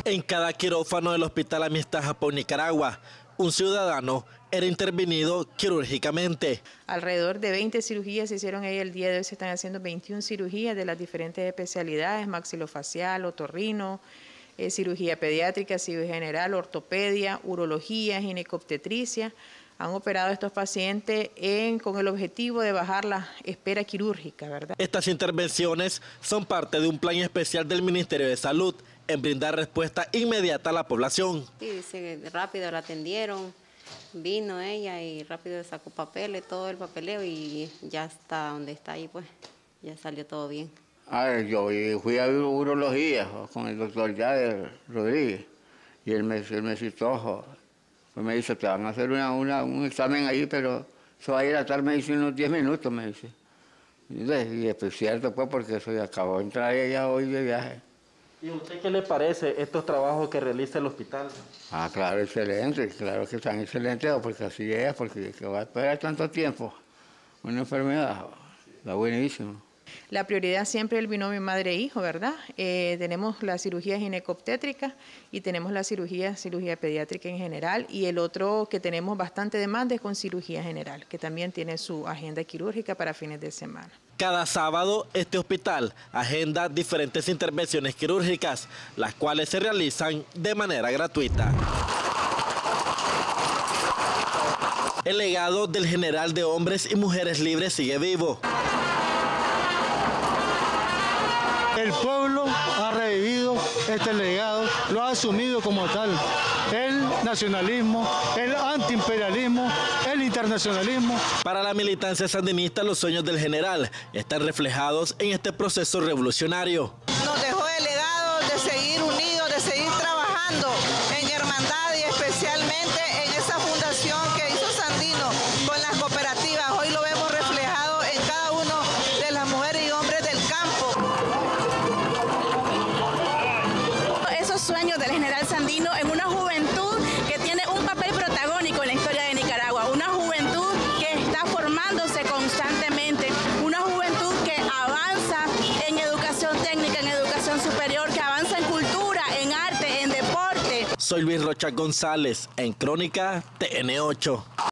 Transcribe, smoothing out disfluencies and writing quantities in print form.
En cada quirófano del Hospital Amistad Japón, Nicaragua, un ciudadano era intervenido quirúrgicamente. Alrededor de 20 cirugías se hicieron ahí el día de hoy, se están haciendo 21 cirugías de las diferentes especialidades, maxilofacial, otorrino, cirugía pediátrica, cirugía general, ortopedia, urología, ginecobstetricia. Han operado a estos pacientes con el objetivo de bajar la espera quirúrgica, ¿verdad? Estas intervenciones son parte de un plan especial del Ministerio de Salud en brindar respuesta inmediata a la población. Sí, dice, rápido la atendieron, vino ella y rápido sacó papeles, todo el papeleo y ya está donde está ahí, pues, ya salió todo bien. Yo fui a urología con el doctor Yader Rodríguez y él me citó. Pues me dice, te van a hacer un examen ahí, pero eso va a ir a estar, me dice, unos 10 minutos, me dice. Y es cierto, pues, porque eso ya acabó de entrar ella hoy de viaje. ¿Y a usted qué le parece estos trabajos que realiza el hospital? Claro, excelente, claro que están excelentes, porque así es, porque que va a esperar tanto tiempo una enfermedad, está buenísimo. La prioridad siempre es el binomio madre-hijo, ¿verdad? Tenemos la cirugía ginecobstétrica y tenemos la cirugía pediátrica en general, y el otro que tenemos bastante demanda es con cirugía general, que también tiene su agenda quirúrgica para fines de semana. Cada sábado este hospital agenda diferentes intervenciones quirúrgicas, las cuales se realizan de manera gratuita. El legado del general de hombres y mujeres libres sigue vivo. El pueblo ha revivido este legado, lo ha asumido como tal. El nacionalismo, el antiimperialismo, el internacionalismo. Para la militancia sandinista, los sueños del general están reflejados en este proceso revolucionario. Nos dejó el legado de seguir unidos, de seguir trabajando en hermandad y especialmente en esa fundación que hizo Sandino con las cooperativas. Hoy lo vemos reflejado en cada uno de las mujeres y hombres del campo. Esos sueños del general Sandino en una juventud que tiene un papel protagónico en la historia de Nicaragua, una juventud que está formándose constantemente, una juventud que avanza en educación técnica, en educación superior, que avanza en cultura, en arte, en deporte. Soy Luis Rocha González, en Crónica TN8.